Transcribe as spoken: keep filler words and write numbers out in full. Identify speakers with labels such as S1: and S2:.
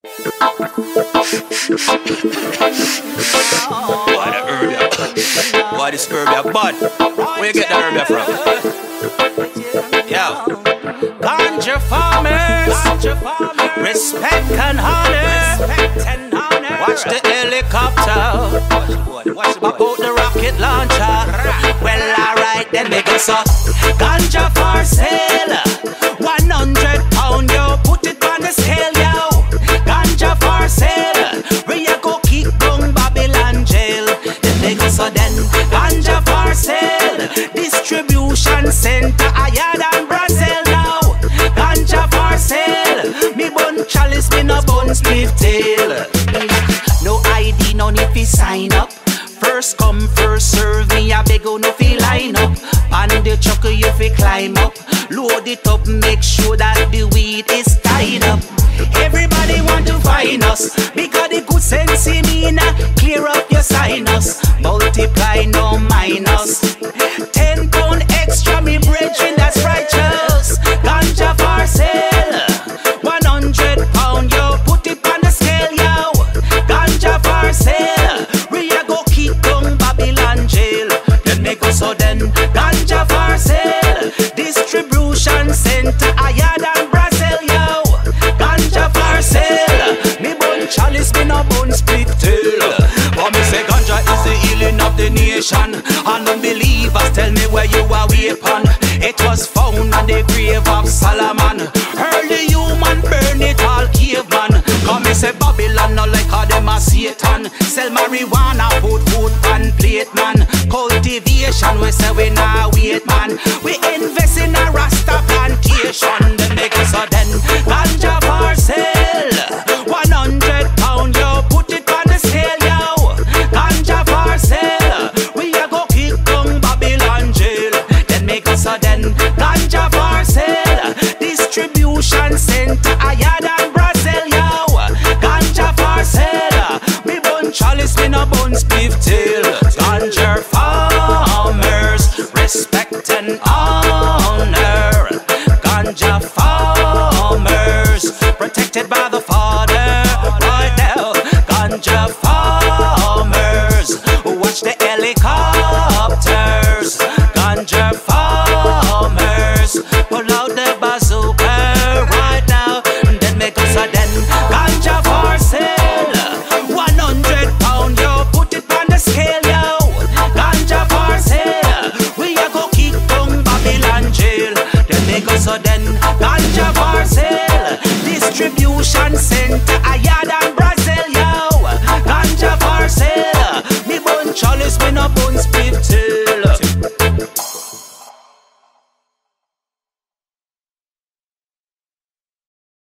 S1: Why the herb ya? Why this herb ya bud? Where you get the herb ya from? Yo, Ganja farmers, respect and honor. Watch the helicopter, about the rocket launcher. Well, alright, then make us up. Ganja for sale, one hundred pound, yo. Put it on the scale, yo. Ganja for sale, where you go kick down Babylon jail. Then make us up then. Ganja for sale, distribution center, higher than Brazil now. Ganja for sale, me bun chalice, me no bun split tail. No I D, no need to sign up. First come, first serve, me a beg you no fi line up. On the truck you fi climb up. Load it up, make sure that the weed is tied up. Everybody want to find us, because the good sense in me na clear up your sinus. Multiply, no minus. Ten pound extra, me brethren, that's righteous. Ganja for sale, one hundred pound, yo. Put it on the scale, yo. Ganja for sale, we a go kick down Babylon jail. Then make us so then. Ganja for sale, distribution center, higher than Brazil, yo. Ganja for sale, me bun chalice, me no bun split tail. But me say ganja is the healing of the nation, and unbelievers tell me where you are weapon. It was found on the grave of Solomon. Early human burn it all caveman. Come me say Babylon no like how them a Satan. Sell marijuana, put food on plate man. Cultivation we say we nah wait man. We invest in a Rasta plantation. Then make us a then. Ganja for sale, one hundred pound, yo. Put it on the scale, yo. Ganja for sale, we a go kick down Babylon jail. Then make us a then. Ganja for sale, distribution center, higher than Brazil, yo. Ganja for sale, me bun chalice, me no bun split tail. Ganja farmers, respect and honor. Ganja farmers, protected by the Father. Right now, ganja farmers, watch the helicopters. Ganja farmers, pull out the bazooka right now. Then make us a den. Ganja for sale, one hundred pound, yo. Put it on the scale, yo. Ganja for sale, we a go kick down Babylon jail. Then make us a den. Ganja for sale, distribution center, higher than Brazil, yo. Ganja for sale, me bun chalice, me no bun split tail.